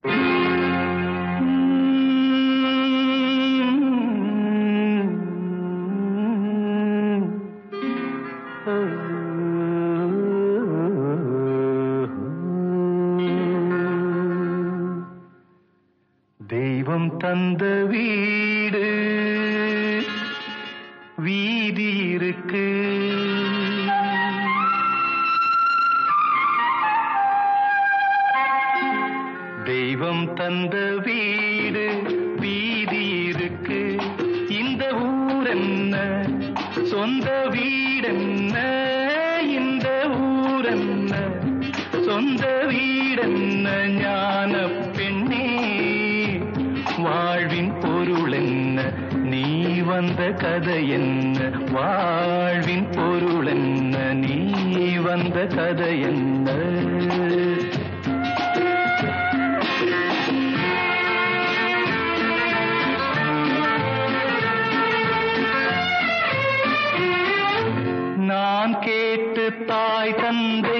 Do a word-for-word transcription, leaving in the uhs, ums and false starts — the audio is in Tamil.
தெய்வம் தந்த வீடு வீதி இருக்கு, தெய்வம் தந்த வீடு வீதி இருக்கு. இந்த ஊரென்ன சொந்த வீடென்ன, இந்த ஊரென்ன சொந்த வீடென்ன, ஞான பெண்ணே வாழ்வின் பொருள் என்ன, நீ வந்த கதை என்ன, வாழ்வின் பொருள் என்ன, நீ வந்த கதை என்ன. நான் கேட்டு தாய் தந்தை